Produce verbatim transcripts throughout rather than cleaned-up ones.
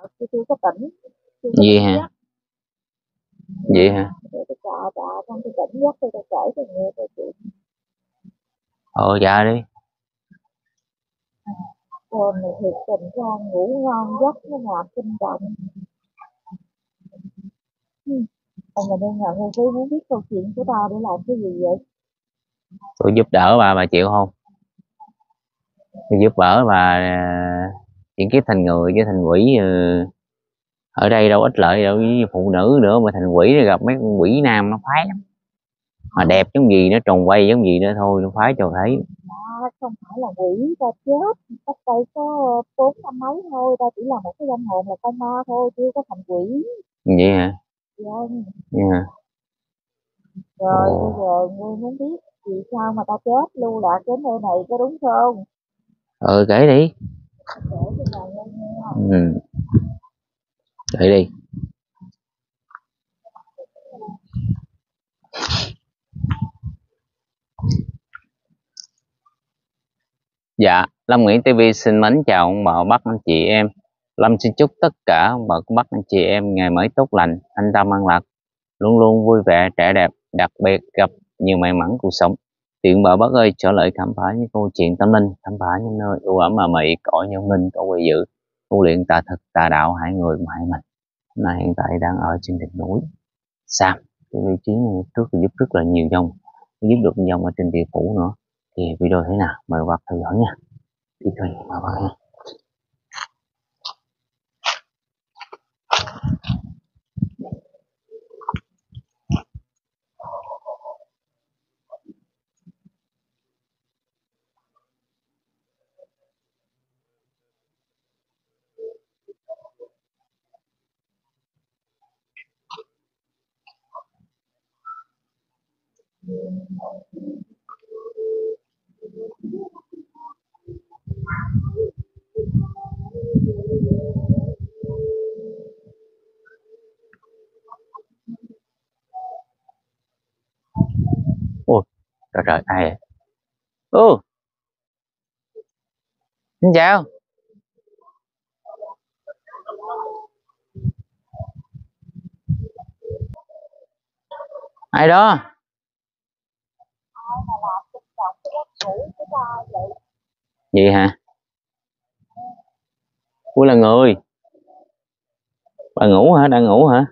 tôi chưa có tỉnh, chưa có Gì tỉnh hả? giấc. Vậy hả? Để tôi trà trà xong tôi tỉnh giấc tôi tôi kể cho nghe tôi chuyện. Ồ dạ đi. Cồn này thiệt tình ra ngủ ngon giấc nó ngọt kinh động. Ừ. Ông là đang nhận tôi muốn biết câu chuyện của tao để làm cái gì vậy? Tôi giúp đỡ bà bà chịu không? Tôi giúp đỡ bà à, chuyển kiếp thành người chứ thành quỷ. ờ, Ở đây đâu ích lợi đâu với phụ nữ nữa, mà thành quỷ rồi gặp mấy con quỷ nam nó khoái lắm. Mà đẹp giống gì nó tròn quay giống gì nữa thôi nó khoái cho thấy. À, không phải là quỷ ta chết cách đây có bốn năm mấy thôi, ta chỉ là một cái linh hồn là con ma thôi, chưa có thành quỷ. Vậy hả? Vâng. Vậy hả? Rồi bây Ồ. giờ ngươi muốn biết vì sao mà ta chết lưu lạc đến nơi này có đúng không? Ừ kể đi. Ta kể cho bà nghe nha. Ừ, kể đi. Dạ, Lâm Nguyễn ti vi xin mến chào ông bà, bác anh chị em. Lâm xin chúc tất cả ông bà bác anh chị em ngày mới tốt lành, thanh tâm an lạc, luôn luôn vui vẻ, trẻ đẹp, đặc biệt gặp nhiều may mắn cuộc sống. Tiện bà bác ơi, trở lại khám phá những câu chuyện tâm linh, khám phá những nơi u ám mà mị, cõi nhân linh, cõi quỷ dữ, tu luyện tà thực, tà đạo, hại người mà hại mình. Hôm nay hiện tại đang ở trên đỉnh núi Sam, cái vị trí này trước thì giúp rất là nhiều dòng, giúp được dòng ở trên địa phủ nữa. Thì video thế nào? Mời các bạn theo dõi nha. Đi thôi, mời các bạn. Ôi, trời trời, ai vậy? Ừ, xin chào. Ai đó? Ai mà làm kinh động cái giấc ngủ của ta vậy? Gì hả? Tôi là người. Bà ngủ hả? Đang ngủ hả?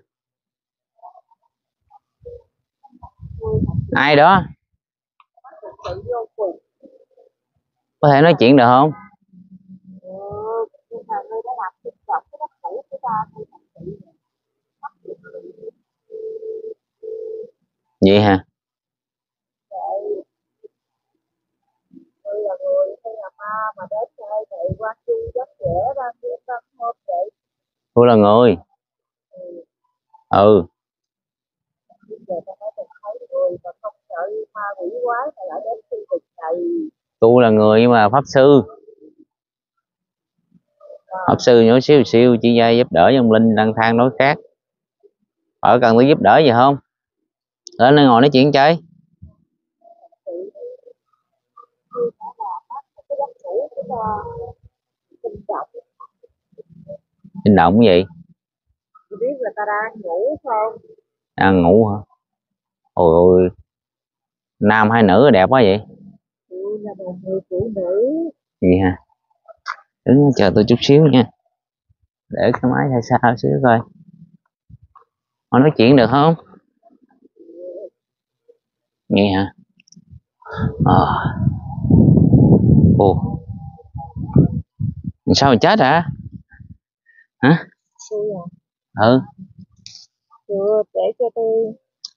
Tôi thật Ai đó? sự vô cùng. Có thể nói chuyện được không? Ừ, nhưng mà ngươi đã làm kinh động cái giấc ngủ của ta thì thật sự mất việc gì Vậy hả? vậy? Ngươi là người hay là ma mà đến nơi này qua chu giấc dễ bao nhiêu năm hôm vậy? Tôi là người. Ừ, Ừ, bây giờ ta nói từng thấy người mà không sợ ma quỷ quái mà lại đến khu vực này. tôi là người nhưng mà pháp sư. Pháp À, sư nhỏ xíu xíu chỉ ra giúp đỡ trong linh lang thang nói khác. Ở cần tôi giúp đỡ gì không? Lên đây ngồi nói chuyện chơi. sự ngươi đã làm mất một cái giấc ngủ của ta kinh động. Hành động cái gì? Tôi biết là ta đang ngủ không? Đang ngủ hả? Ôi ôi, nam hay nữ đẹp quá vậy? Tôi là một người phụ nữ. Gì hả? Đứng chờ tôi chút xíu nha. Để cái máy hay sao xíu coi. Họ nói chuyện được không? Nghe hả? Ờ. Ồ, sao mà chết hả? Hả? Tôi à, Ừ, chưa để cho tôi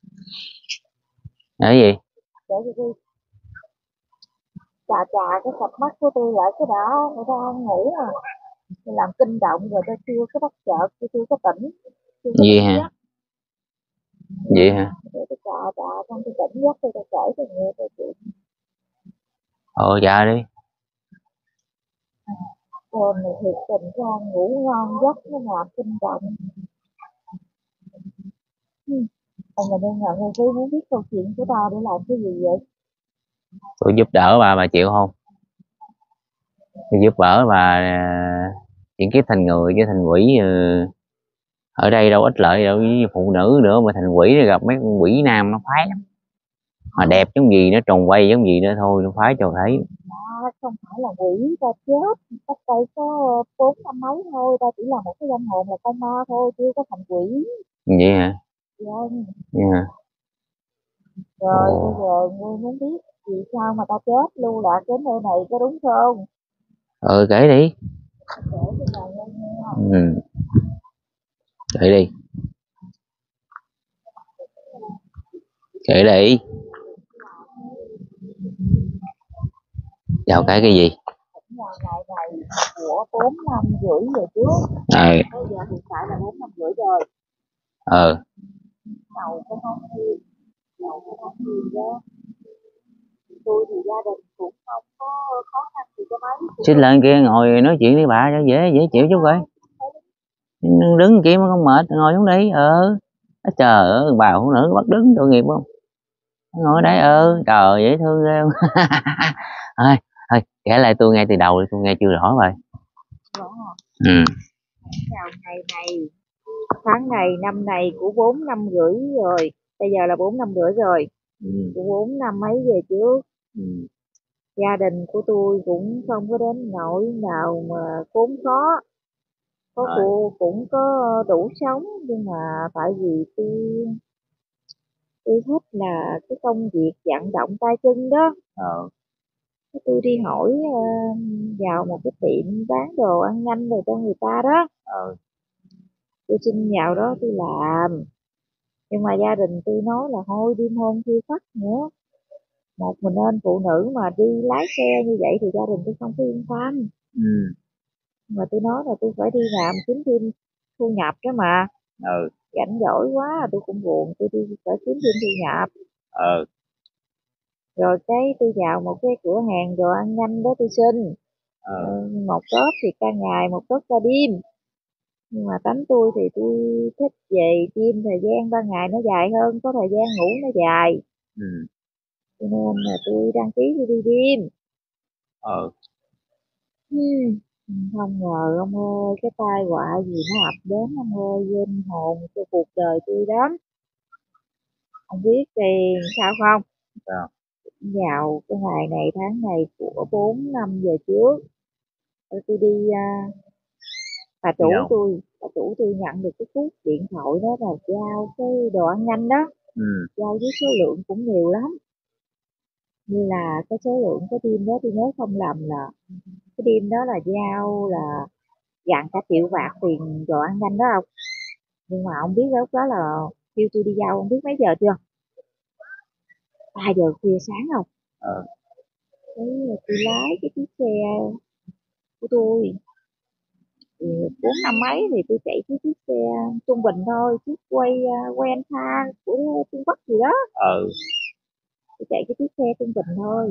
là cái gì? để cho tôi chà chà cái cặp mắt của tôi lại cái đã, người ta đang ngủ mà. Tôi làm kinh động rồi tôi chưa có bắt chợt, tôi chưa có tỉnh, chưa có Gì tỉnh hả? giấc. Vậy hả? Để tôi chà chà xong tôi tỉnh giấc tôi tôi kể cho nghe tôi chuyện. Ồ dạ đi. Cồn này thiệt tình ra ngủ ngon giấc nó ngọt kinh động. Ừ. Ông là đang nhận tôi muốn biết câu chuyện của tao để làm cái gì vậy? Tôi giúp đỡ bà bà chịu không? Tôi giúp đỡ bà à, chuyển kiếp thành người chứ thành quỷ ờ, ở đây đâu ích lợi đâu, với phụ nữ nữa mà thành quỷ thì gặp mấy con quỷ nam nó khoái lắm, mà đẹp giống gì nó tròn quay giống gì đó thôi nó khoái cho thấy. Đó, không phải là quỷ ta chết cách đây có bốn năm mấy thôi, ta chỉ là một cái linh hồn là con ma thôi, chưa có thành quỷ. Vậy hả? Vâng. Yeah. Rồi Ồ. bây giờ ngươi muốn biết vì sao mà ta chết lưu lạc đến nơi này có đúng không? Ừ, kể đi. Ta kể cho bà nghe nha. Ừ, kể đi, kể đi. Chào cái cái gì? Nhà ngày này của bốn năm rưỡi về trước. Ờ. Bây giờ hiện tại là bốn năm rưỡi rồi. Ờ. Đầu cái tháng thiên, đầu cái tháng thiên đó. Tôi thì gia đình cũng không có khó khăn gì cho mấy. Xích lên kia ngồi nói chuyện đi bà cho dễ dễ chịu chút coi. Đứng kia mà không mệt ngồi xuống đi. Ờ. Trời ơi bà phụ nữ bắt đứng tội nghiệp không? Ngồi đấy. Ừ, trời dễ thương ghê. Thôi, thôi kể lại tôi nghe từ đầu đi, tôi nghe chưa rõ rồi. Ừ. Chào ngày này, tháng này, năm này của bốn năm rưỡi rồi, bây giờ là bốn năm rưỡi rồi, Ừ. của bốn năm mấy về trước. Ừ. Gia đình của tôi cũng không có đến nỗi nào mà khốn khó, có cô cũng có đủ sống, nhưng mà tại vì tôi tôi thích là cái công việc vận động tay chân đó. Ờ. Tôi đi hỏi ờ, vào một cái tiệm bán đồ ăn nhanh rồi cho người ta đó. Ờ. Tôi xin vào đó tôi làm, nhưng mà gia đình tôi nói là thôi đêm hôm khuya khoắt nữa, một mình nên phụ nữ mà đi lái xe như vậy thì gia đình tôi không có yên tâm. Ừ. Mà tôi nói là tôi phải đi làm kiếm thêm thu nhập đó mà. Ừ. Rảnh rỗi quá tôi cũng buồn, tôi đi phải kiếm thêm thu nhập. Ờ. Rồi cái tôi vào một cái cửa hàng đồ ăn nhanh đó tôi xin. Ờ. Ờ, một tốp thì ca ngày, một tốp ca đêm. Nhưng mà tánh tôi thì tôi thích về đêm, thời gian ban ngày nó dài hơn, có thời gian ngủ nó dài. Ừ. Cho nên là tôi đăng ký tôi đi đêm. Ờ. Hmm. Không ngờ ông ơi, cái tai họa gì nó ập đến ông ơi, linh hồn cho cuộc đời tôi lắm. Ông biết thì sao không? Sao? Vào cái ngày này tháng này của bốn năm về trước, tôi đi à, bà Đi chủ đâu? tôi, bà chủ tôi nhận được cái cú điện thoại đó là giao cái đồ ăn nhanh đó, Ừ. giao với số lượng cũng nhiều lắm. Như là cái số lượng cái team đó tôi nhớ không lầm là cái team đó là giao là gần cả triệu bạc tiền đồ ăn nhanh đó không? Nhưng mà ông biết lúc đó là kêu tôi đi giao, ông biết mấy giờ chưa? Ba giờ khuya sáng không? Ờ. Cái tôi lái cái chiếc xe của tôi, thì bốn năm mấy thì tôi chạy cái chiếc xe trung bình thôi, chiếc quay uh, quen tha của Trung Quốc gì đó. Ờ. Tôi chạy cái chiếc xe trung bình thôi.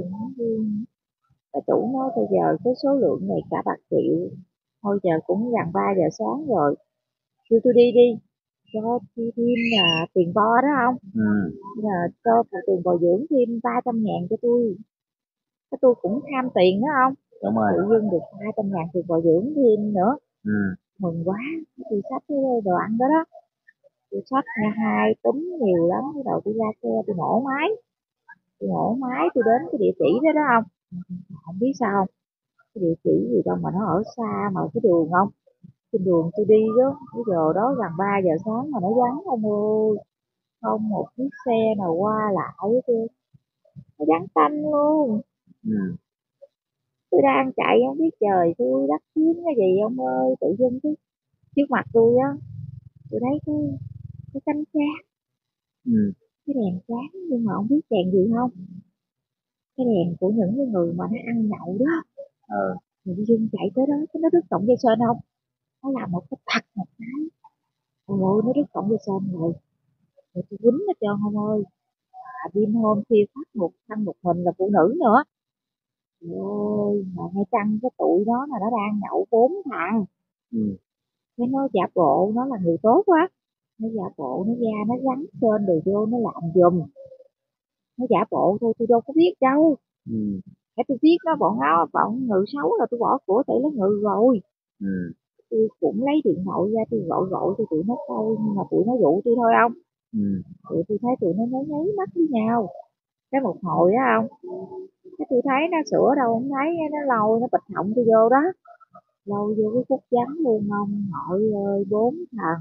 Bà chủ nói bây giờ cái số lượng này cả bạc triệu, thôi giờ cũng gần ba giờ sáng rồi, kêu tôi đi đi, cho chi thêm là tiền bo đó không? Ừ. Là cho phụ tiền bồi dưỡng thêm ba trăm ngàn cho tôi. Cái tôi cũng tham tiền đó không? Đúng rồi. Tự dưng được hai trăm ngàn tiền bồi dưỡng thêm nữa. Ừ. Mừng quá, tôi xách cái đồ ăn đó đó. Tôi xách nha hai túm nhiều lắm, bắt đầu tôi ra xe tôi nổ máy. Tôi nổ máy tôi đến cái địa chỉ đó đó không? Không biết sao không? Cái địa chỉ gì đâu mà nó ở xa mà cái đường không? Trên đường tôi đi đó, cái giờ đó gần ba giờ sáng mà nó vắng ông ơi. Không một chiếc xe nào qua lại hết trơn. Nó vắng tanh luôn. Ừ. Tôi đang chạy không biết trời tôi đất kiếm cái gì ông ơi, tự dưng cái trước mặt tôi á, tôi thấy cái cái cánh sáng, Ừ. cái đèn sáng, nhưng mà không biết đèn gì không? Cái đèn của những cái người mà nó ăn nhậu đó. Ờ. Tự dưng chạy tới đó, cái nó đứt cọng dây sên không? Nó làm một cái thật một cái. Ôi ôi, nó đứt cọng dây sên rồi. Rồi tôi quýnh hết trơn ông ơi. À, đêm hôm khuya khoắt một thân một mình là phụ nữ nữa. Trời ơi, mà ngay căng cái tụi đó là nó đang nhậu bốn thằng. Ừ. Cái nó giả bộ nó là người tốt quá. Nó giả bộ nó ra nó gắn tên đồ vô nó làm giùm. Nó giả bộ thôi tôi đâu có biết đâu. Ừ. Cái tôi biết nó bọn nó bọn ngự xấu là tôi bỏ của tại nó ngự rồi. Ừ. tôi cũng lấy điện thoại ra tôi gọi gọi cho tụi nó coi, nhưng mà tụi nó dụ tôi thôi không. Ừ. Tụi tôi thấy tụi nó nháy nháy mắt với nhau cái một hồi á không, cái tôi thấy nó sửa đâu không thấy, nó lôi nó bịch họng tôi vô đó, lôi vô cái khúc trắng luôn ông nội ơi. Bốn thằng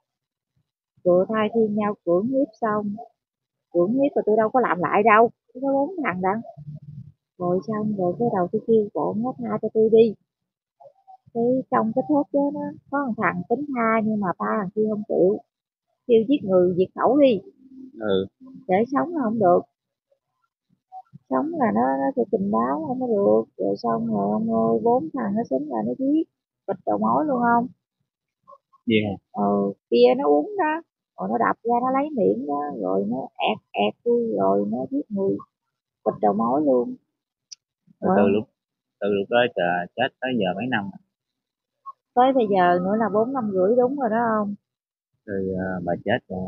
vừa thay phiên nhau cưỡng hiếp, xong cưỡng hiếp rồi tôi đâu có làm lại đâu, cái có bốn thằng đó. Rồi xong rồi cái đầu tôi kêu bọn nó tha cho tôi đi, cái trong cái thốt đó nó có một thằng tính tha nhưng mà ba thằng kia không chịu, kêu giết người diệt khẩu đi, Ừ. để sống là không được, sống là nó nó sẽ trình báo không có được. Rồi xong rồi ông ơi, bốn thằng nó xúm lại nó giết, bịch đầu mối luôn không. Yeah. Ừ, kia nó uống đó, rồi nó đập ra nó lấy miệng đó, rồi nó ẹt ẹt tôi, rồi nó giết người, bịch đầu mối luôn. Từ Rồi từ lúc từ lúc đó chờ chết tới giờ mấy năm tới bây giờ nữa là bốn năm rưỡi đúng rồi đó không. rồi. uh, bà chết ờ,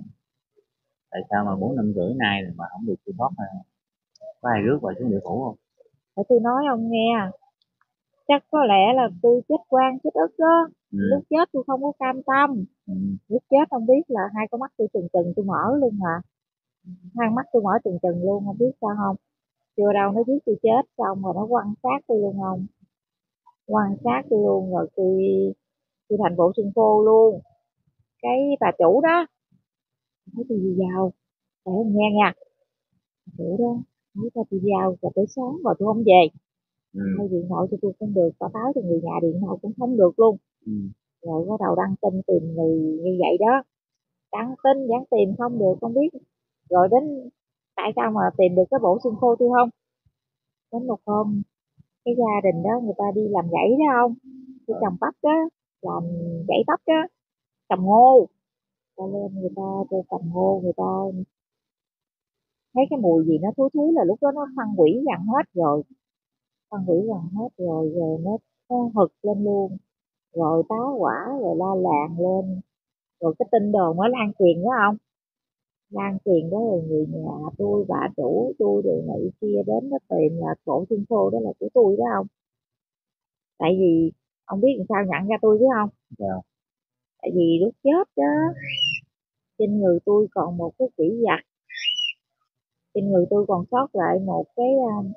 tại sao mà bốn năm rưỡi nay mà không được siêu thoát? Có ai rước bà xuống địa phủ không? Để tôi nói ông nghe, chắc có lẽ là tôi chết quan chết ức đó. Ừ. Lúc chết tôi không có cam tâm. Ừ. Lúc chết không biết là hai con mắt tôi trừng trừng tôi mở luôn mà, hai mắt tôi mở trừng trừng luôn, không biết sao không. Chưa đâu nó biết tôi chết xong rồi nó quan sát tôi luôn không, quan sát tôi luôn. Rồi tôi tôi thành bộ xương khô luôn. Cái bà chủ đó nói tôi đi vào, để ông nghe nha. Bà chủ đó nói cho tôi vào rồi tới sáng rồi tôi không về, Ừ. hay điện thoại cho tôi không được, bà báo cho người nhà điện thoại cũng không được luôn. Ừ. Rồi bắt đầu đăng tin tìm người như vậy đó, đăng tin vẫn tìm không được, không biết. Rồi đến tại sao mà tìm được cái bộ xương khô tôi không. Đến một hôm cái gia đình đó người ta đi làm gãy đó không, đi trồng bắp đó, làm gãy bắp đó, trồng ngô. Ta lên người ta cho trồng ngô, người ta thấy cái mùi gì nó thúi thúi, là lúc đó nó phân hủy gần hết rồi, phân hủy gần hết rồi, rồi nó, nó hực lên luôn, rồi tá hỏa, rồi la làng lên. Rồi cái tin đồn mới lan truyền đó không, lan truyền đó. Rồi người nhà tôi, bà chủ tôi, rồi này kia đến nó tìm là bộ xương khô đó là của tôi đó không. Tại vì ông biết làm sao nhận ra tôi chứ không. Dạ. Tại vì lúc chết đó, trên người tôi còn một cái chỉ vặt, trên người tôi còn sót lại một cái um,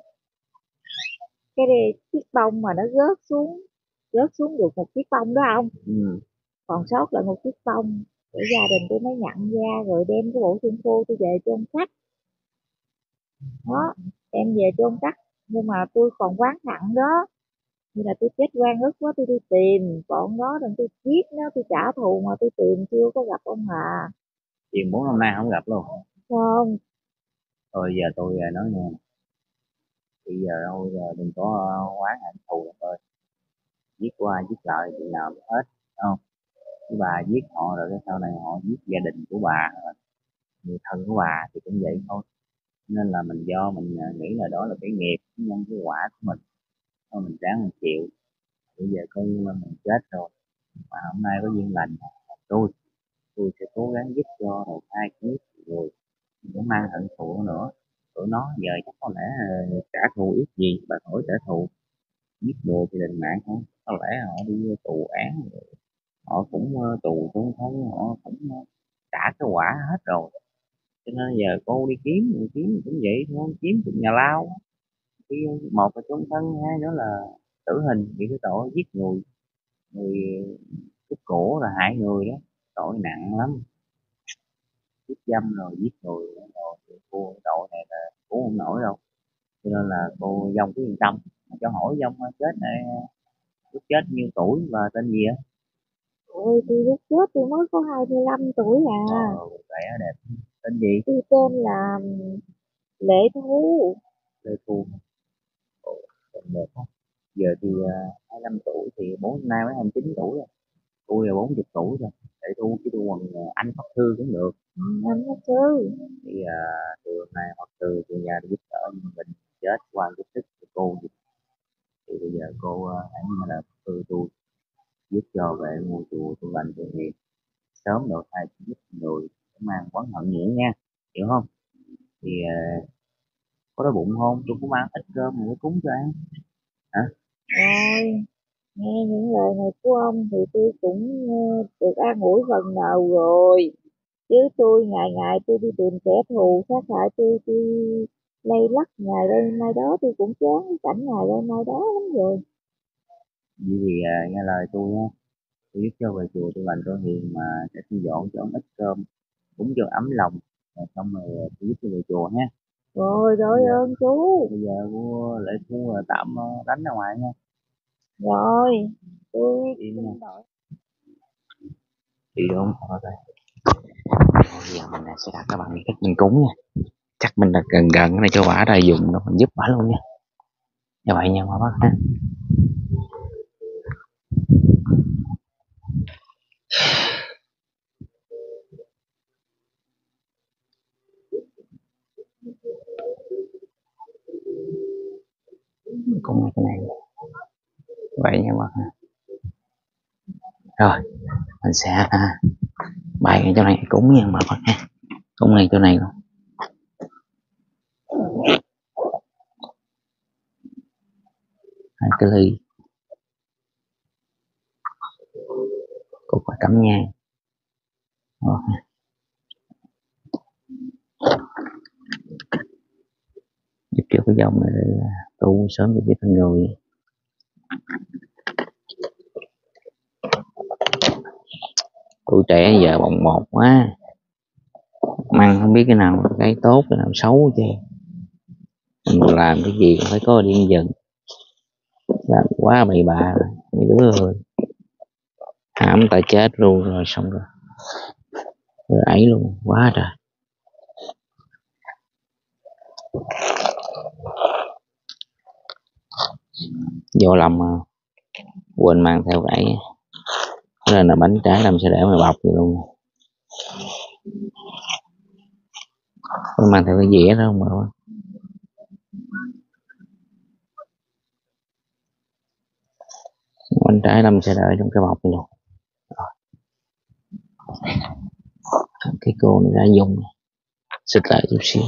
cái đi- chiếc bông mà nó rớt xuống, rớt xuống được một chiếc bông đó không. Ừ. Còn sót lại một chiếc bông, để gia đình tôi mới nhận ra, rồi đem cái bộ xương khô tôi về chôn cất đó, đem về chôn cất. Nhưng mà tôi còn oán hận đó, như là tôi chết oan ức quá, tôi đi tìm bọn đó rồi tôi giết nó, tôi trả thù mà tôi tìm chưa có gặp ông Hà. Chuyện bốn năm nay không gặp luôn. Không. Thôi giờ tôi ờ, nói nghe, bây giờ đâu giờ đừng có ờ, oán hận thù được ơi. Giết qua giết lại chuyện nào cũng hết, đúng không? Cái bà giết họ rồi cái sau này họ giết gia đình của bà, người thân của bà thì cũng vậy thôi. Nên là mình do mình ờ, nghĩ là đó là cái nghiệp, cái nhân cái quả của mình, thôi mình ráng mình chịu. Bây giờ coi như là mình chết rồi mà hôm nay có duyên lành, tôi tôi sẽ cố gắng giúp cho đầu thai kiếp rồi để mang hận thù nữa. Tụi nó giờ chắc có lẽ ờ, trả thù ít gì, bà hỏi trả thù giết người thì định mạng không, có lẽ họ đi tù án rồi, họ cũng ờ, tù chung thân, họ cũng ờ, trả cái quả hết rồi. Cho nên giờ cô đi kiếm đi kiếm cũng vậy thôi, kiếm được nhà lao. Cái một là chung thân, hai nữa là tử hình vì cái tội giết người, người cướp cổ là hại người đó, tội nặng lắm. Hiếp dâm rồi giết người rồi thì cô tội này là cũng không nổi đâu. Cho nên là cô dông cứ yên tâm. Cho hỏi dông chết này lúc chết nhiêu tuổi và tên gì á? Ôi tôi lúc chết tôi mới có hai mươi lăm tuổi à. Ờ, vẻ đẹp. Tên gì? Tôi tên là Lệ Thu. Lê Thu. Ồ, tên đẹp quá. Giờ thì uh, hai mươi lăm tuổi thì bốn nay mới hai mươi chín tuổi rồi. Tôi là bốn mươi tuổi rồi. Để Thu chứ tôi còn uh, anh Pháp Thư cũng được. Ừ, anh nó sư. Thì uh, từ hôm nay hoặc từ từ nhà đi giúp đỡ mình chết qua giúp sức của cô. Thì bây giờ cô uh, hãy như là Thư tôi giúp cho về ngôi chùa tu lành thiện nghiệp sớm độ thai giúp người để mang quán hận nữa nha, hiểu không? Thì uh, có đói bụng không? Tôi cũng mang ít cơm rồi mới cúng cho ăn hả? Rồi Nghe những lời này của ông thì tôi cũng ờ, được an ủi phần nào rồi. Chứ tôi ngày ngày tôi đi tìm kẻ thù sát hại tôi, tôi lay lắt ngày đây nay đó, tôi cũng chán cái cảnh ngày đây nay đó lắm rồi. Vậy thì à, nghe lời tôi á, tôi giúp cho về chùa tôi lành tôi hiền mà sẽ tôi dọn cho ông ít cơm cúng cho ấm lòng, rồi xong rồi tôi giúp cho về chùa ha. Rồi, Bây rồi giờ ơn chú. bây giờ của lễ phú tạm ờ, đánh ra ngoài nha. Rồi, tôi Đi nha. xin lỗi. Đi đúng thôi đây. Bây giờ mình sẽ đặt các bạn cách mình cúng nha. Chắc mình đặt gần gần cái này cho bả ra dùng nó mình giúp bả luôn nha. Như vậy nha, qua bác ha. Cúng ngay cái này. Vậy nha bác ha. Rồi, mình sẽ à, bày cái chỗ này cúng nha bà Phật ha. Cúng ngay chỗ này luôn. Hai cái ly. Cục và cắm nhang. Rồi. Giúp cho cái dòng này để tu sớm được biết thân người. Tuổi trẻ giờ bồng bột quá. Măng không biết cái nào cái tốt cái nào xấu chứ. Mình làm cái gì cũng phải có điểm dừng. Làm quá bậy bạ rồi. Mấy đứa ơi. Hãm ta chết luôn rồi xong rồi. Rồi ấy luôn. Quá trời. Vô lòng mà quên mang theo cái nên là bánh trái làm sao để mà bọc vậy luôn. Có mang theo cái dĩa đó không mà. Bánh trái làm sao đợi trong cái bọc này luôn. Cái cô này đã dùng xịt lại chút xíu.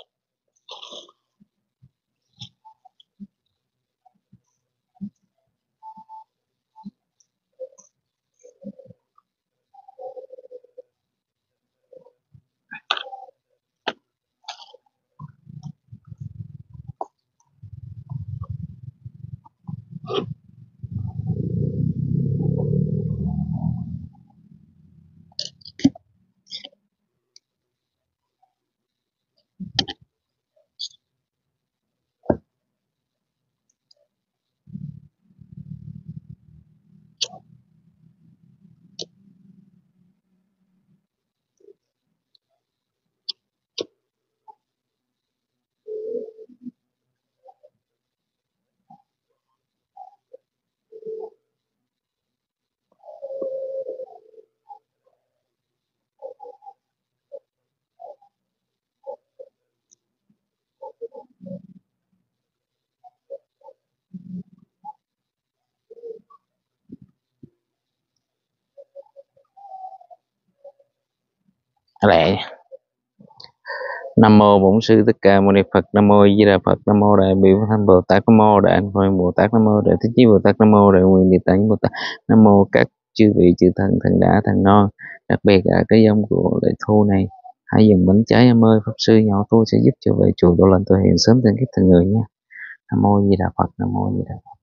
Lẹ. Nam mô Bổn Sư Thích Ca Mâu Ni Phật. Nam mô Di Đà Phật. Nam mô Đại Bi Thanh Bồ Tát. Nam mô Đại Anh Phật Bồ Tát. Nam mô Đại Thích Chí Bồ Tát. Nam mô Đại Nguyện Địa Tạng Bồ Tát. Nam mô các chư vị chư thần thần đã thần non. Đặc biệt là cái dòng của lễ thu này, hãy dùng bánh trái em ơi, Pháp sư nhỏ tôi sẽ giúp cho về chùa tôi lên tôi hiện sớm trên kiếp thành người nha. Nam mô Di Đà Phật. Nam mô Di Đà Phật.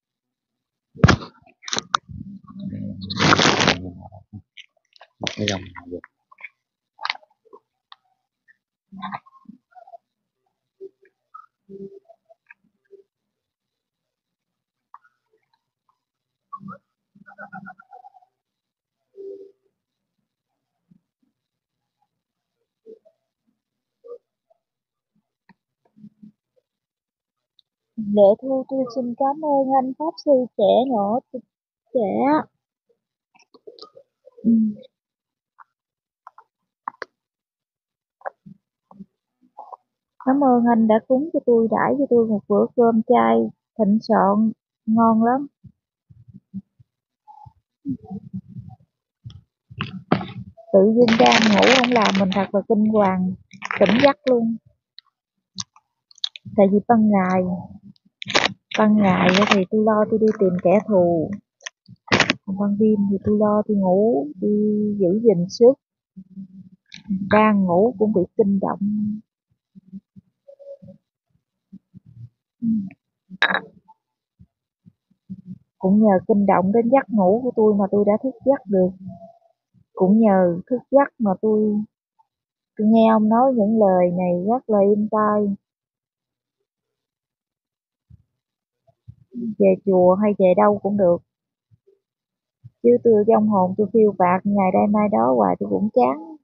Cái dòng này Lệ Thu tôi xin cảm ơn anh Pháp sư trẻ nhỏ trẻ. Ừ. Cảm ơn anh đã cúng cho tôi, đãi cho tôi một bữa cơm chay thịnh soạn ngon lắm. Tự dưng đang ngủ không làm mình thật là kinh hoàng, tỉnh giấc luôn. Tại vì ban ngày Ban ngày thì tôi lo tôi đi tìm kẻ thù, còn ban đêm thì tôi lo tôi ngủ, tôi giữ gìn sức. Đang ngủ cũng bị kinh động. Cũng nhờ kinh động đến giấc ngủ của tôi mà tôi đã thức giấc được. Cũng nhờ thức giấc mà tôi tôi nghe ông nói những lời này rất là êm tai. Về chùa hay về đâu cũng được, chứ tôi trong hồn tôi phiêu bạt ngày đây mai đó hoài tôi cũng chán.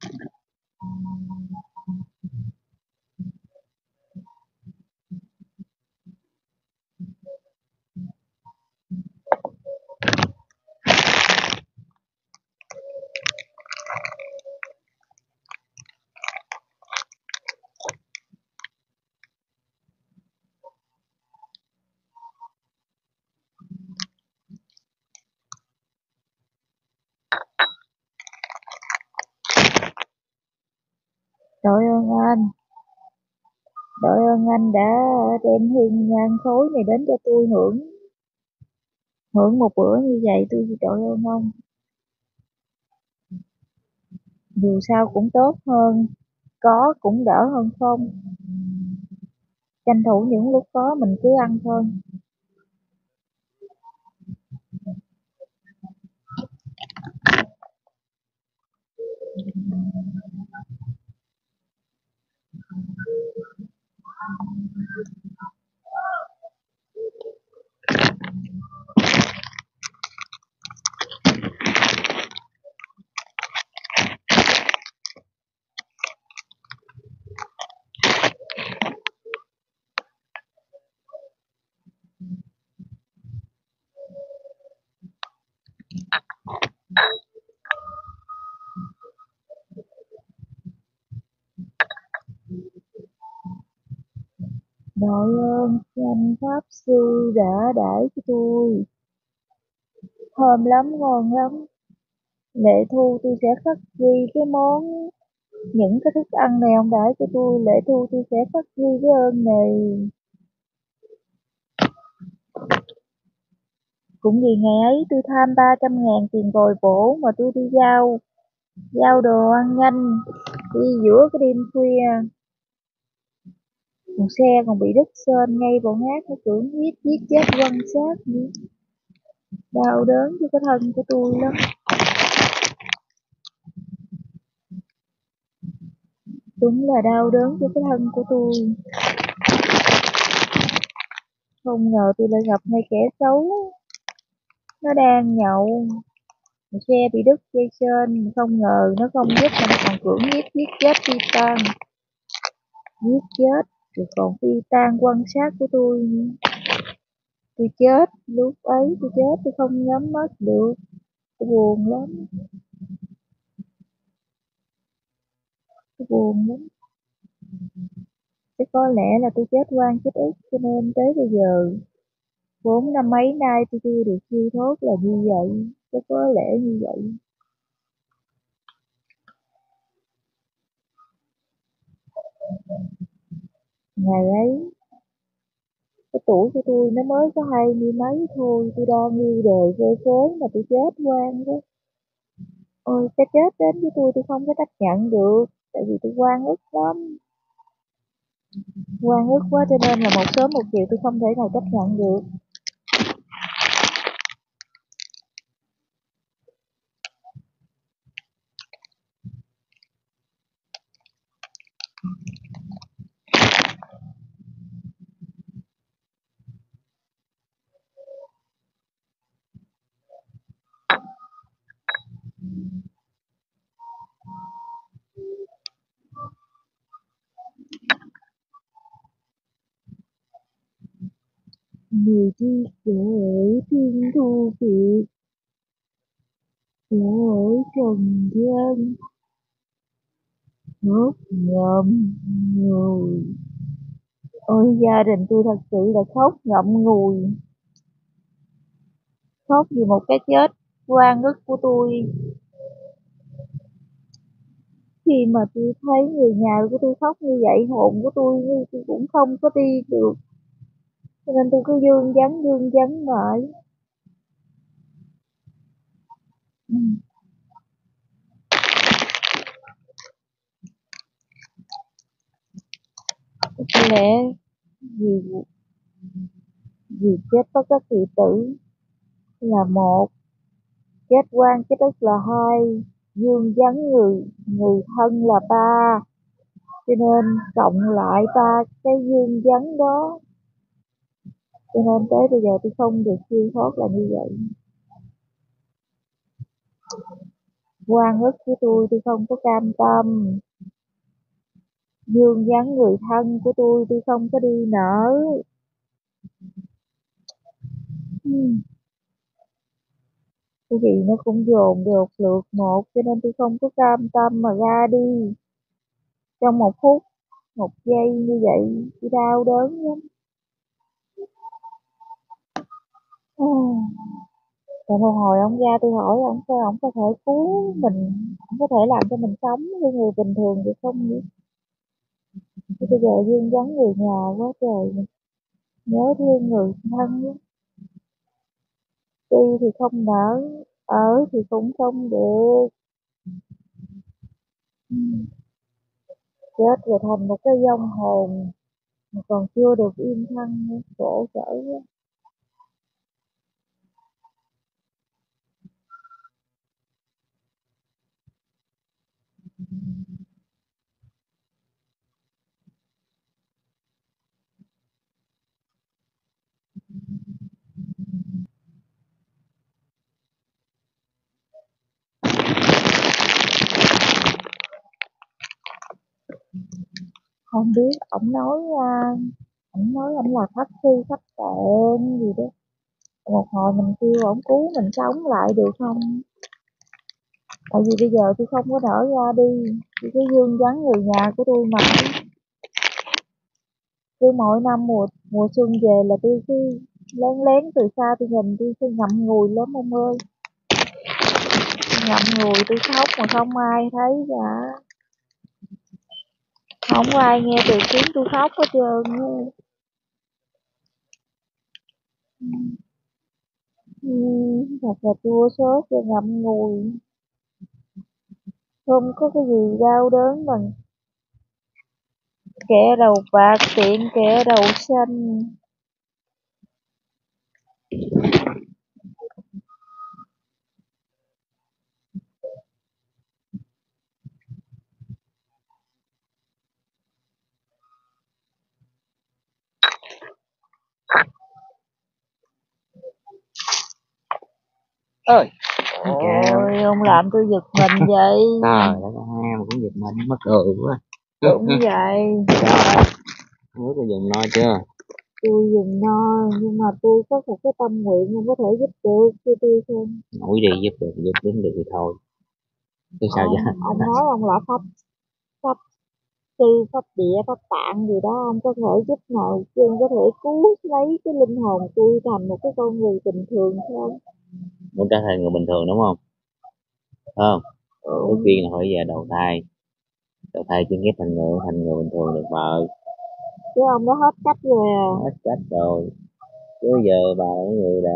Đội ơn anh, đội ơn anh đã đem hương nhan khối này đến cho tôi hưởng hưởng một bữa như vậy, tôi đội ơn ông. Dù sao cũng tốt hơn có, cũng đỡ hơn không. Tranh thủ những lúc có mình cứ ăn thôi. Đội ơn anh Pháp Sư đã đãi cho tôi. Thơm lắm, ngon lắm. Lệ Thu tôi sẽ khắc ghi cái món, những cái thức ăn này ông đãi cho tôi. Lệ Thu tôi sẽ khắc ghi cái ơn này. Cũng vì ngày ấy tôi tham ba trăm ngàn tiền bồi bổ mà tôi đi giao, giao đồ ăn nhanh, đi giữa cái đêm khuya. Còn xe còn bị đứt sên ngay bọn hát nó cưỡng hiếp giết chết quan sát nữa. Đau đớn cho cái thân của tôi lắm. Đúng là đau đớn cho cái thân của tôi. Không ngờ tôi lại gặp ngay kẻ xấu. Nó đang nhậu, xe bị đứt dây sên, không ngờ nó không giúp mà nó còn cưỡng hiếp giết chết phi tan. Giết chết rồi còn phi tan quan sát của tôi nữa. Tôi chết, lúc ấy tôi chết tôi không nhắm mắt được. Tôi buồn lắm. Tôi buồn lắm. Chắc có lẽ là tôi chết oan chết ức cho nên tới bây giờ bốn năm mấy nay tôi chưa được siêu thoát là như vậy. Chắc có lẽ như vậy. Ngày ấy, cái tuổi của tôi nó mới có hai mươi mấy thôi, tôi đang yêu đời vơi phới mà tôi chết oan đó. Ôi, cái chết đến với tôi tôi không có chấp nhận được, tại vì tôi oan ức lắm. Oan ức quá cho nên là một sớm một chiều tôi không thể nào chấp nhận được. Người chi kẻ ở thiên thu kiệt, kẻ ở trần gian, ngốc ngậm ngùi. Ôi gia đình tôi thật sự là khóc ngậm ngùi. Khóc vì một cái chết oan ức của tôi. Khi mà tôi thấy người nhà của tôi khóc như vậy, hồn của tôi, tôi cũng không có đi được. cho nên tôi cứ vương vấn vương vấn mãi. Ừ. Có lẽ vì vì chết bất đắc kỳ tử là một, chết oan chết ức là hai, vương vấn người người thân là ba, cho nên cộng lại ba cái vương vấn đó, cho nên tới bây giờ tôi không được siêu thoát là như vậy. Oan ức của tôi tôi không có cam tâm, vương vấn người thân của tôi tôi không có đi nở. Hmm. Cái gì nó cũng dồn được lượt một, cho nên tôi không có cam tâm mà ra đi trong một phút một giây như vậy, tôi đau đớn lắm. Oh. Rồi một hồi ông ra tôi hỏi ông sao ông có thể cứu mình, ông có thể làm cho mình sống như người bình thường được không nhỉ? Thì bây giờ Dương vắng người nhà quá trời, nhớ thương người thân lắm. Đi thì không nỡ, ở thì cũng không được. Ừ. Chết rồi thành một cái vong hồn mà còn chưa được yên thân nữa, khổ sở quá. Không biết ổng nói uh, ổng nói ổng là pháp sư pháp tạng gì đó, một hồi mình kêu ổng cứu mình sống lại được không? Tại vì bây giờ tôi không có nỡ ra đi, tôi cứ vương vấn người nhà của tôi mà. Cứ mỗi năm mùa mùa xuân về là tôi cứ lén lén từ xa tôi nhìn, tôi cứ ngậm ngùi lắm ông ơi. Ngậm ngùi tôi khóc mà không ai thấy cả, không có ai nghe từ tiếng tôi khóc hết trơn á. Ừ, thật là chua xót và ngậm ngùi, không có cái gì đau đớn bằng kẻ đầu bạc tiện kẻ đầu xanh. Ơi Ôi ông làm tôi giật mình vậy. trời đất ơi, mà cũng giật mình mất cười quá. Đúng vậy. Sao không tôi dùng no chưa? Tôi dùng no nhưng mà tôi có một cái tâm nguyện không có thể giúp được cho tôi không? Nổi đi, giúp được giúp đến được thì thôi chứ sao ông vậy? ông nói ông là pháp pháp sư pháp địa pháp tạng gì đó, ông có thể giúp nào chứ, có thể cứu lấy cái linh hồn tôi thành một cái con người bình thường không? Muốn trở thành người bình thường đúng không? Không, trước Ừ. tiên là phải về đầu thai, đầu thai chưa ghép thành người thành người bình thường được vợ. Chứ ông đã hết cách rồi à. Hết cách rồi, chứ giờ bà là người đã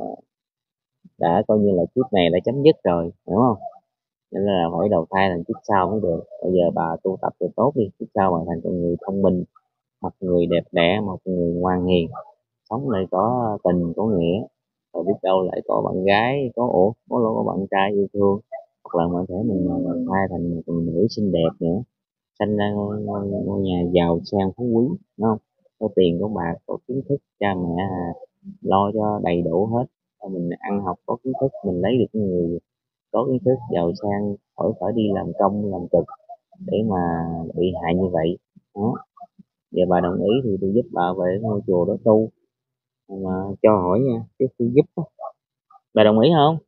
đã coi như là kiếp này đã chấm dứt rồi, hiểu không? Nên là phải đầu thai thành kiếp sau mới được. Bây giờ bà tu tập được tốt đi, kiếp sau bà thành con người thông minh, một người đẹp đẽ, một người ngoan hiền, sống lại có tình có nghĩa, rồi biết đâu lại có bạn gái, có ổ có lỗ có bạn trai yêu thương, hoặc là có thể mình đầu thai thành một người nữ xinh đẹp nữa, sanh ra ngôi, ngôi, ngôi nhà giàu sang phú quý, đúng không? Có tiền có bạc có kiến thức, cha mẹ à, lo cho đầy đủ hết. Rồi mình ăn học có kiến thức, mình lấy được người có kiến thức giàu sang, khỏi phải đi làm công làm cực để mà bị hại như vậy đó. Giờ bà đồng ý thì tôi giúp bà về ngôi chùa đó tu, mà cho hỏi nha, trước khi giúp á, bà đồng ý không?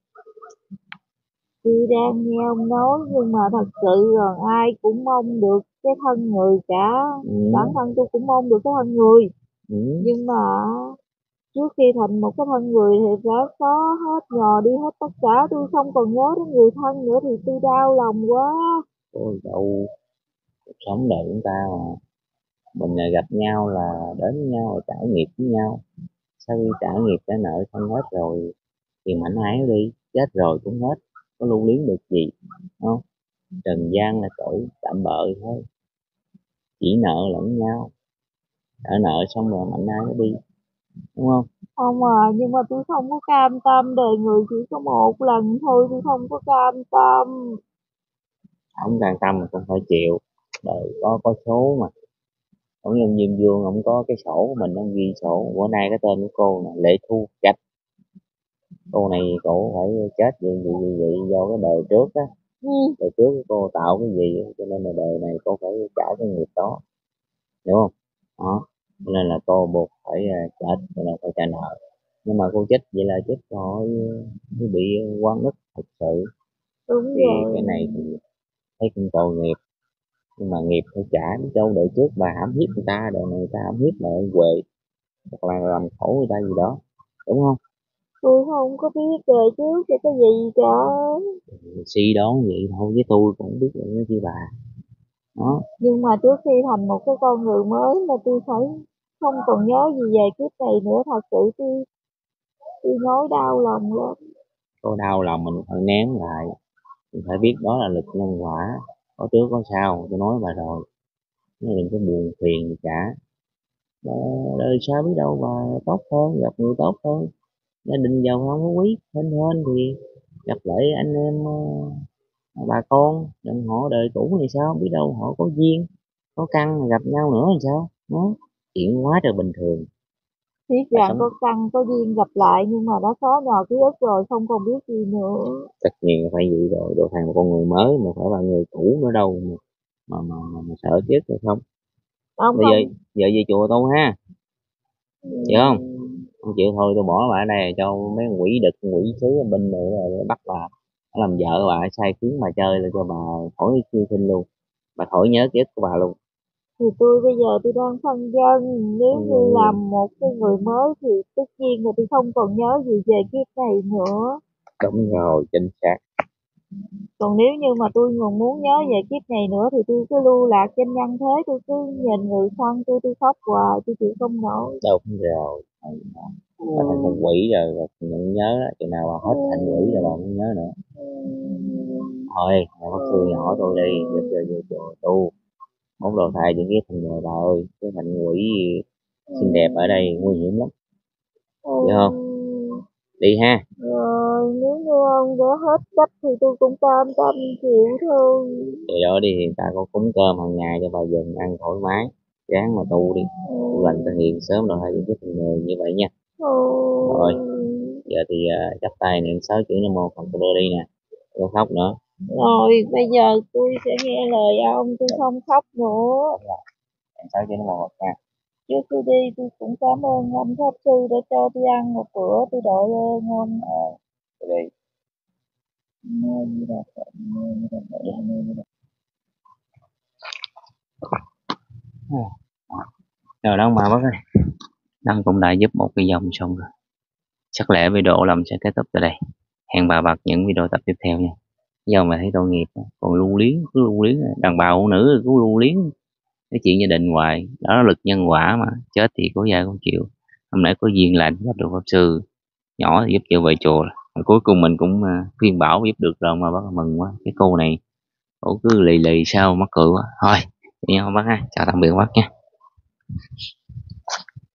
Tôi đang nghe ông nói nhưng mà thật sự là ai cũng mong được cái thân người cả. Ừ. Bản thân tôi cũng mong được cái thân người, Ừ. nhưng mà trước khi thành một cái thân người thì đã có hết nhò đi hết tất cả, tôi không còn nhớ đến người thân nữa thì tôi đau lòng quá. Ôi đâu, cuộc sống đời chúng ta mà, mình à, gặp nhau là đến với nhau là trả nghiệp với nhau. Sau khi trả nghiệp trả nợ xong hết rồi thì mạnh ai nó đi, chết rồi cũng hết, có lưu luyến được gì, đúng không? Trần gian là cõi tạm bợ thôi, chỉ nợ lẫn nhau, trả nợ xong rồi mạnh ai nó đi, đúng không? Không à, nhưng mà tôi không có cam tâm đời người chỉ có một lần thôi, tôi không có cam tâm. Không cam tâm mà cũng phải chịu, đời có có số mà. Ông nhân Diêm Vương ông có cái sổ của mình, ông ghi sổ bữa nay cái tên của cô là Lệ Thu Trạch. Cô này cổ phải chết vậy vậy vậy, vậy do cái đời trước á, Ừ. đời trước cô tạo cái gì cho nên là đời này cô phải trả cái nghiệp đó, hiểu không? Đó, cho nên là cô buộc phải à, chết, cho nên phải trả nợ. Nhưng mà cô chết vậy là chết rồi, mới bị oan ức thật sự. Đúng Thì rồi. cái này thì thấy cũng tội nghiệp, nhưng mà nghiệp phải trả. Đâu đời trước bà hãm hiếp người ta, đời này người ta hãm hiếp lại quệ, hoặc là làm khổ người ta gì đó, đúng không? Tôi không có biết đời trước cái cái gì cả. Suy đoán vậy thôi với tôi cũng biết là cái gì bà. Đó, Nhưng mà trước khi thành một cái con người mới là tôi phải không còn nhớ gì về kiếp này nữa, thật sự tôi tôi nói đau lòng lắm. có đau lòng mình phải nén lại, mình phải biết đó là lực nhân quả, có trước có sau, tôi nói bà rồi. Nó đừng có buồn phiền gì cả. Đó, đời sao biết đâu mà tốt hơn, gặp người tốt hơn, gia đình giàu không có quý hên hên thì gặp lại anh em ờ, bà con đừng họ đời cũ thì sao biết đâu họ có duyên có căn gặp nhau nữa thì sao. Đó, chuyện quá trời bình thường. Biết Bà rằng sống có căn có duyên gặp lại nhưng mà đã xóa nhòa ký ức rồi, không còn biết gì nữa. tất nhiên là phải vậy rồi, đồ thằng một con người mới mà phải là người cũ nữa đâu mà mà, mà, mà, mà sợ chết hay không. Ông Bây giờ không. giờ về chùa tôi ha, chịu không? Ừm, Không chịu thôi tôi bỏ bà ở đây cho mấy quỷ đực quỷ sứ ở bên nữa rồi bắt bà làm vợ bà, sai khiến bà chơi là cho bà khỏi siêu sinh luôn, bà khỏi nhớ ký ức của bà luôn. thì tôi bây giờ tôi đang phân vân, nếu như Ừ, làm một cái người mới thì tất nhiên là tôi không còn nhớ gì về kiếp này nữa. đúng rồi, chính xác. Còn nếu như mà tôi còn muốn nhớ về kiếp này nữa thì tôi cứ lưu lạc trên nhân thế, tôi cứ nhìn người thân tôi tôi khóc hoài, tôi chịu không nổi. Đúng rồi, bà thành con quỷ rồi, rồi nhận nhớ đó. Chừng nào bà hết thành quỷ rồi bà không nhớ nữa. Thôi bà bắt xưa nhỏ tôi đi, giờ giờ giờ chùa tu món đồ thai những cái thành người bà ơi, cái thành quỷ xinh đẹp ở đây nguy hiểm lắm, hiểu không? Ừm, Đi ha. rồi nếu như ông đã hết cách thì tôi cũng cam tâm chịu thôi. Vậy đó đi, hiện tại có cúng cơm hàng ngày cho bà dừng ăn thoải mái, ráng mà tu đi, tu lành thực hiện sớm đồ hai những cái thành người như vậy nha. Rồi Ừm, giờ thì uh, chắp tay niệm sáu chữ nam mô Phật tôi đi nè, không khóc nữa. rồi bây giờ tôi sẽ nghe lời ông, tôi không khóc nữa. Niệm sáu chữ nam mô Phật nha. Trước khi đi tôi cũng cảm ơn ông Pháp Sư đã cho tôi ăn một bữa, tôi đội ơn ông. Ờ, tôi đi. Nam Mô Di Đà Phật, Nam Mô Di Đà Phật, Nam Mô Di Đà Rồi đó mà bác ơi, Đăng cũng đã giúp một cái dòng xong rồi, chắc lẽ video làm sẽ kết thúc tại đây. Hẹn bà bật những video tập tiếp theo nha. Do mà thấy tội nghiệp còn lưu luyến, cứ lưu luyến, đàn bà phụ nữ cứ lưu luyến cái chuyện gia đình hoài, đó là lực nhân quả mà, chết thì có giai không chịu. Hôm nãy có duyên lành gặp được pháp sư nhỏ thì giúp trở về chùa, cuối cùng mình cũng à, khuyên bảo giúp được rồi mà bác mừng quá. Cái cô này cổ cứ lì lì sao mắc cười quá thôi. Vậy nhau bác ha, chào tạm biệt bác nha.